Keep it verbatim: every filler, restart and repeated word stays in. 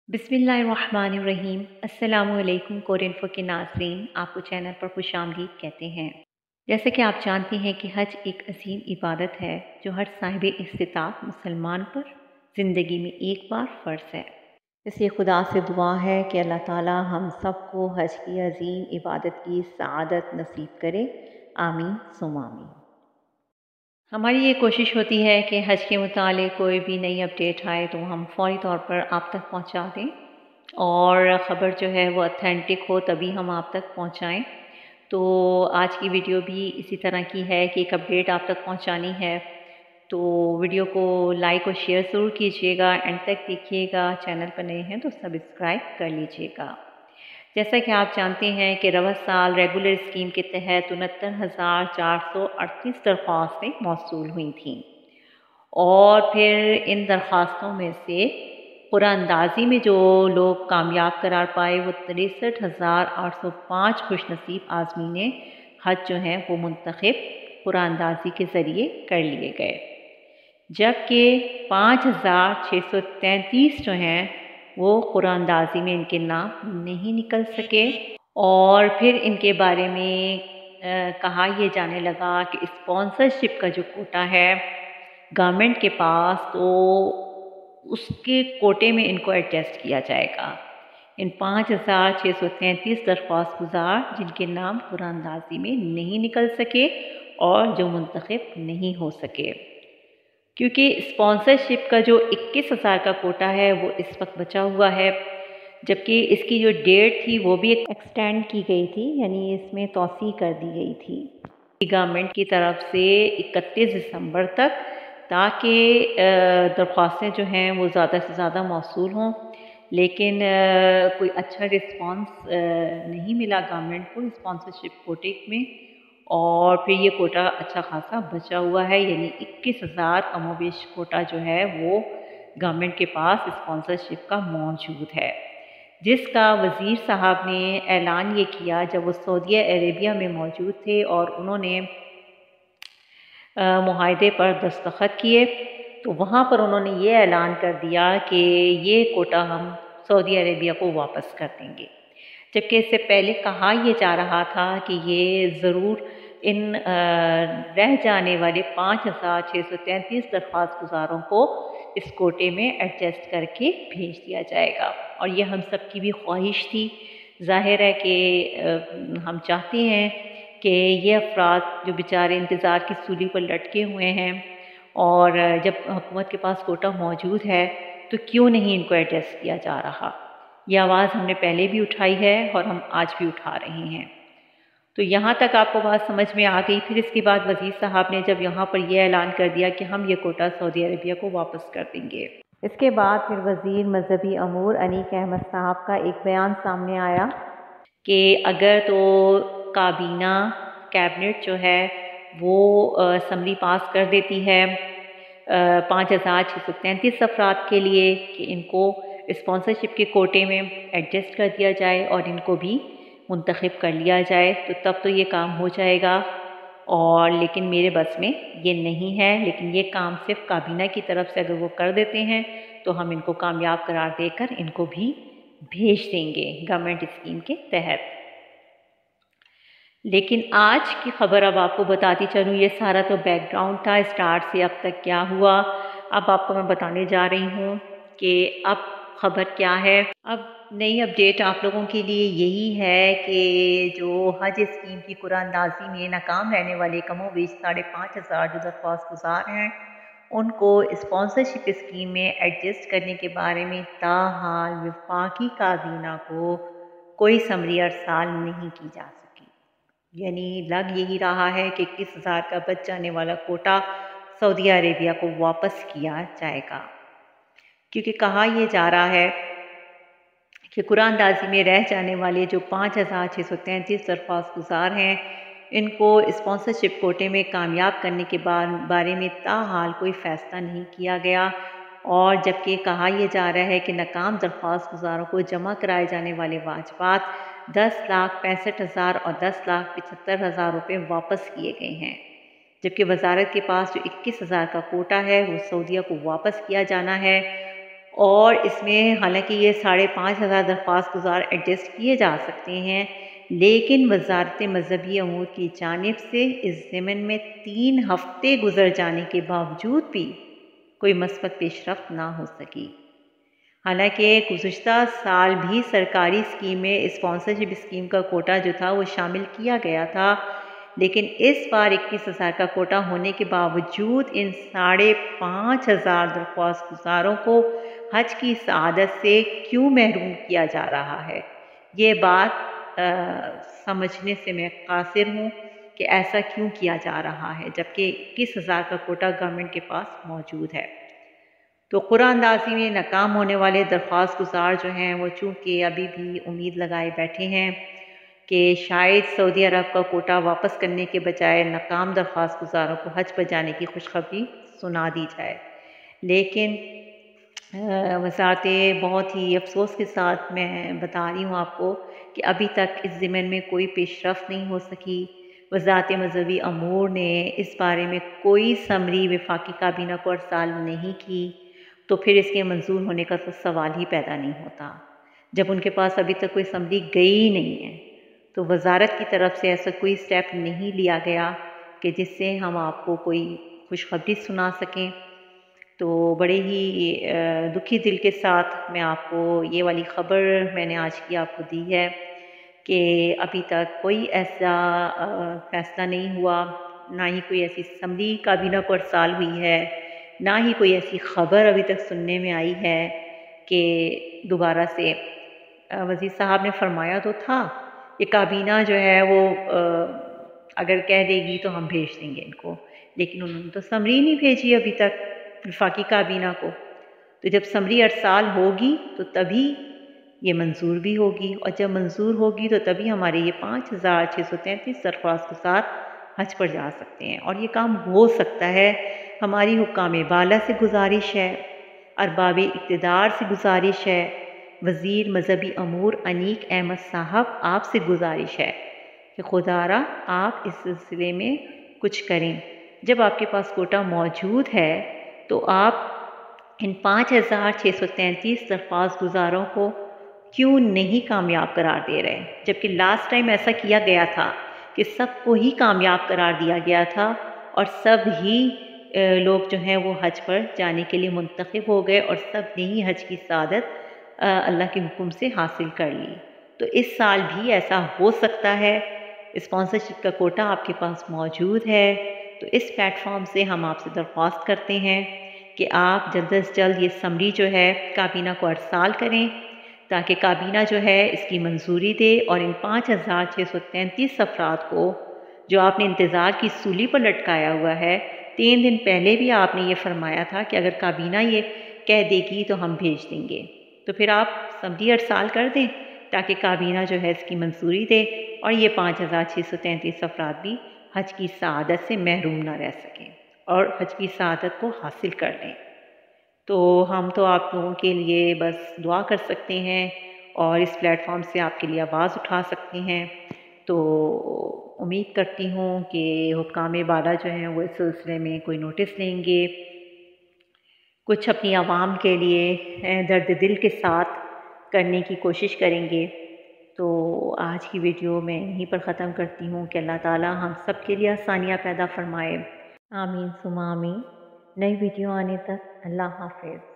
बिस्मिल्लाहिर्रहमानिर्रहीम। अस्सलामु अलैकुम कोरियनफो के नाज़रीन, आपको चैनल पर खुश आमदीद कहते हैं। जैसे कि आप जानते हैं कि हज एक अजीम इबादत है जो हर साहिब इस्तिताअत मुसलमान पर ज़िंदगी में एक बार फ़र्ज़ है। इसलिए खुदा से दुआ है कि अल्लाह ताला हम सबको हज की अजीम इबादत की सआदत नसीब करे। आमीन सुम्मा आमीन। हमारी ये कोशिश होती है कि हज के मुतालिक कोई भी नई अपडेट आए तो हम फ़ौरी तौर पर आप तक पहुंचा दें, और ख़बर जो है वो ऑथेंटिक हो तभी हम आप तक पहुंचाएं। तो आज की वीडियो भी इसी तरह की है कि एक अपडेट आप तक पहुंचानी है। तो वीडियो को लाइक और शेयर ज़रूर कीजिएगा, एंड तक देखिएगा। चैनल पर नए हैं तो सब्सक्राइब कर लीजिएगा। जैसा कि आप जानते हैं कि रवा साल रेगुलर स्कीम के तहत उनहत्तर हज़ार चार सौ अड़तीस दरख्वास्तें मौसूल हुई थीं, और फिर इन दरख्वास्तों में से कुरानंदाजी में जो लोग कामयाब करार पाए वो तिरसठ हज़ार आठ सौ पाँच खुशनसीब आज़मीन हज जो हैं वो मुंतखब कुरानंदाजी के ज़रिए कर लिए गए, जबकि पाँच हज़ार छः सौ तैंतीस जो हैं वो कुरानंदाजी में इनके नाम नहीं निकल सके। और फिर इनके बारे में आ, कहा यह जाने लगा कि स्पॉन्सरशिप का जो कोटा है गवर्नमेंट के पास, तो उसके कोटे में इनको एडजस्ट किया जाएगा। इन पाँच हज़ार छः सौ तैंतीस दरख्वास्त गुजार जिनके नाम कुरानंदाजी में नहीं निकल सके और जो मुंतखब नहीं हो सके, क्योंकि स्पॉन्सरशिप का जो इक्कीस हज़ार का कोटा है वो इस वक्त बचा हुआ है, जबकि इसकी जो डेट थी वो भी एक्सटेंड की गई थी, यानी इसमें तौसी कर दी गई थी गवर्नमेंट की तरफ से इकतीस दिसंबर तक, ताकि दरख्वास्तें जो हैं वो ज़्यादा से ज़्यादा मौसूल हों। लेकिन कोई अच्छा रिस्पांस नहीं मिला गवर्नमेंट को स्पॉन्सरशिप कोटे में, और फिर ये कोटा अच्छा खासा बचा हुआ है, यानी इक्कीस हज़ार कमोबेश कोटा जो है वो गवर्नमेंट के पास स्पॉन्सरशिप का मौजूद है, जिसका वज़ीर साहब ने ऐलान ये किया जब वो सऊदी अरेबिया में मौजूद थे और उन्होंने मुआहदे पर दस्तखत किए। तो वहाँ पर उन्होंने ये ऐलान कर दिया कि ये कोटा हम सऊदी अरेबिया को वापस कर देंगे, जबकि इससे पहले कहा यह जा रहा था कि ये ज़रूर इन रह जाने वाले पाँच हज़ार छः सौ तैंतीस दरख्वास्त गुजारों को इस कोटे में एडजस्ट करके भेज दिया जाएगा, और ये हम सब की भी ख्वाहिश थी। ज़ाहिर है कि हम चाहते हैं कि ये अफराद जो बेचारे इंतज़ार की सूली पर लटके हुए हैं, और जब हुकूमत के पास कोटा मौजूद है तो क्यों नहीं इनको एडजस्ट किया जा रहा। ये आवाज़ हमने पहले भी उठाई है और हम आज भी उठा रहे हैं। तो यहाँ तक आपको बात समझ में आ गई। फिर इसके बाद वज़ीर साहब ने जब यहाँ पर यह ऐलान कर दिया कि हम ये कोटा सऊदी अरेबिया को वापस कर देंगे, इसके बाद फिर वज़ीर मजहबी अमूर अनीक अहमद साहब का एक बयान सामने आया कि अगर तो काबीना कैबिनेट जो है वो असम्बली पास कर देती है पाँच हज़ार छः सौ तैंतीस अफराद के लिए कि इनको स्पॉन्सरशिप के कोटे में एडजस्ट कर दिया जाए और इनको भी मुंतखब कर लिया जाए, तो तब तो ये काम हो जाएगा। और लेकिन मेरे बस में ये नहीं है, लेकिन ये काम सिर्फ काबीना की तरफ से अगर वो कर देते हैं तो हम इनको कामयाब करार देकर इनको भी भेज देंगे गवर्नमेंट स्कीम के तहत। लेकिन आज की खबर अब आपको बताती चलूँ, ये सारा तो बैकग्राउंड था, स्टार्ट से अब तक क्या हुआ अब आपको मैं बताने जा रही हूँ कि अब खबर क्या है। अब नई अपडेट आप लोगों के लिए यही है कि जो हज स्कीम की कुरानंदाजी में नाकाम रहने वाले कमोबेश साढ़े पाँच हज़ार जो दरख्वास्त गुजार हैं उनको स्पॉन्सरशिप स्कीम में एडजस्ट करने के बारे में ताहाल वफाकी काबीना को कोई समरी अरसाल नहीं की जा सकी। यानी लग यही रहा है कि इक्कीस हज़ार का बच जाने वाला कोटा सऊदी अरेबिया को वापस किया जाएगा, क्योंकि कहा यह जा रहा है कि कुरानंदाजी में रह जाने वाले जो पाँच हज़ार छः सौ तैंतीस दरख्वास्त गुजार हैं इनको स्पॉन्सरशिप कोटे में कामयाब करने के बारे में ताहाल कोई फ़ैसला नहीं किया गया, और जबकि कहा यह जा रहा है कि नाकाम दरख्वास्त गुजारों को जमा कराए जाने वाले वाजबात दस लाख पैंसठ हज़ार और दस लाख पचहत्तर हज़ार रुपये वापस किए गए हैं, जबकि वजारत के पास जो इक्कीस हज़ार का कोटा है वो सऊदीया को वापस किया जाना है। اور اس میں حالانکہ یہ ساڑھے پانچ ہزار درخواست گزار ایڈجسٹ کیے جا سکتے ہیں، لیکن وزارت مذہبی امور کی جانب سے اس ضمن میں تین ہفتے گزر جانے کے باوجود بھی کوئی مثبت پیش رفت نہ ہو سکی۔ حالانکہ گزشتہ سال بھی سرکاری اسکیم میں اسپانسرشپ اسکیم کا کوٹا جو تھا وہ شامل کیا گیا تھا، لیکن اس بار اکیس ہزار کا کوٹا ہونے کے باوجود ان ساڑھے پانچ ہزار درخواست گزاروں کو حج کی سعادت سے کیوں محروم کیا جا رہا ہے؟ یہ بات آ, سمجھنے سے میں قاصر ہوں کہ ایسا کیوں کیا جا رہا ہے جبکہ اکیس ہزار کا کوٹا گورنمنٹ کے پاس موجود ہے۔ تو قرآن اندازی میں ناکام ہونے والے درخواست گزار جو ہیں وہ چونکہ ابھی بھی امید لگائے بیٹھے ہیں کہ شاید سعودی عرب کا کوٹا واپس کرنے کے بجائے ناکام درخواست گزاروں کو حج پر جانے کی خوشخبری سنا دی جائے، لیکن وزارت بہت ہی افسوس کے ساتھ میں بتا رہی ہوں آپ کو کہ ابھی تک اس ضمن میں کوئی پیش رفت نہیں ہو سکی۔ وزارت مذہبی امور نے اس بارے میں کوئی سمری وفاقی کابینہ کو ارسال نہیں کی، تو پھر اس کے منظور ہونے کا تو سوال ہی پیدا نہیں ہوتا۔ جب ان کے پاس ابھی تک کوئی سمری گئی نہیں ہے تو وزارت کی طرف سے ایسا کوئی سٹیپ نہیں لیا گیا کہ جس سے ہم آپ کو کوئی خوشخبری سنا سکیں۔ تو بڑے ہی دکھی دل کے ساتھ میں آپ کو یہ والی خبر میں نے آج کی آپ کو دی ہے کہ ابھی تک کوئی ایسا فیصلہ نہیں ہوا، نہ ہی کوئی ایسی سمری کابینہ کو ارسال ہوئی ہے، نہ ہی کوئی ایسی خبر ابھی تک سننے میں آئی ہے کہ دوبارہ سے وزیر صاحب نے فرمایا تو تھا یہ کابینہ جو ہے وہ اگر کہہ دے گی تو ہم بھیج دیں گے ان کو، لیکن انہوں نے تو سمری نہیں بھیجی ابھی تک وفاقی کابینہ کو۔ تو جب سمری ارسال ہوگی تو تبھی یہ منظور بھی ہوگی، اور جب منظور ہوگی تو تبھی ہمارے یہ پانچ ہزار چھ سو تینتیس درخواست گزار حج پر جا سکتے ہیں، اور یہ کام ہو سکتا ہے۔ ہماری حکام بالا سے گزارش ہے، ارباب اقتدار سے گزارش ہے، وزیر مذہبی امور انیک احمد صاحب آپ سے گزارش ہے کہ خدا را آپ اس سلسلے میں کچھ کریں۔ جب آپ کے پاس کوٹا موجود ہے تو آپ ان پانچ ہزار چھ سو تینتیس درخواست گزاروں کو کیوں نہیں کامیاب قرار دے رہے؟ جبکہ لاسٹ ٹائم ایسا کیا گیا تھا کہ سب کو ہی کامیاب قرار دیا گیا تھا اور سب ہی لوگ جو ہیں وہ حج پر جانے کے لیے منتخب ہو گئے اور سب نے ہی حج کی سعادت اللہ کے حکم سے حاصل کر لی۔ تو اس سال بھی ایسا ہو سکتا ہے، اسپانسرشپ کا کوٹا آپ کے پاس موجود ہے، تو اس پلیٹ فارم سے ہم آپ سے درخواست کرتے ہیں کہ آپ جلد از جلد یہ سمری جو ہے کابینہ کو ارسال کریں تاکہ کابینہ جو ہے اس کی منظوری دے اور ان پانچ ہزار چھ سو تینتیس افراد کو جو آپ نے انتظار کی سولی پر لٹکایا ہوا ہے، تین دن پہلے بھی آپ نے یہ فرمایا تھا کہ اگر کابینہ یہ کہہ دے گی تو ہم بھیج دیں گے، تو پھر آپ سمری ارسال کر دیں تاکہ کابینہ جو ہے اس کی منظوری دے اور یہ پانچ ہزار چھ سو تینتیس افراد بھی حج کی سعادت سے محروم نہ رہ سکیں اور حج کی سعادت کو حاصل کر لیں۔ تو ہم تو آپ لوگوں کے لیے بس دعا کر سکتے ہیں اور اس پلیٹ فارم سے آپ کے لیے آواز اٹھا سکتے ہیں۔ تو امید کرتی ہوں کہ حکام بالا جو ہیں وہ اس سلسلے میں کوئی نوٹس لیں گے، کچھ اپنی عوام کے لیے درد دل کے ساتھ کرنے کی کوشش کریں گے۔ تو آج کی ویڈیو میں یہیں پر ختم کرتی ہوں کہ اللہ تعالی ہم سب کے لیے آسانیاں پیدا فرمائے، آمین ثم آمین۔ نئی ویڈیو آنے تک اللہ حافظ۔